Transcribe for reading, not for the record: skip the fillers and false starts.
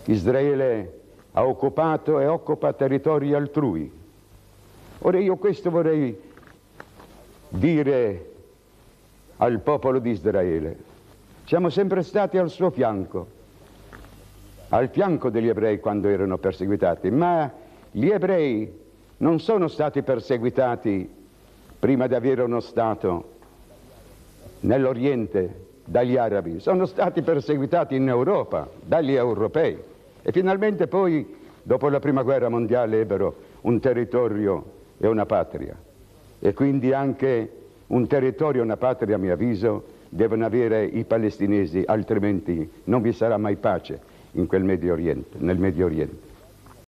Israele ha occupato e occupa territori altrui. Ora io questo vorrei dire al popolo di Israele. Siamo sempre stati al suo fianco, al fianco degli ebrei quando erano perseguitati, ma gli ebrei non sono stati perseguitati prima di avere uno Stato nell'Oriente dagli arabi, sono stati perseguitati in Europa dagli europei e finalmente poi dopo la prima guerra mondiale ebbero un territorio e una patria, e quindi anche un territorio e una patria, a mio avviso, devono avere i palestinesi, altrimenti non vi sarà mai pace in quel Medio Oriente, nel Medio Oriente.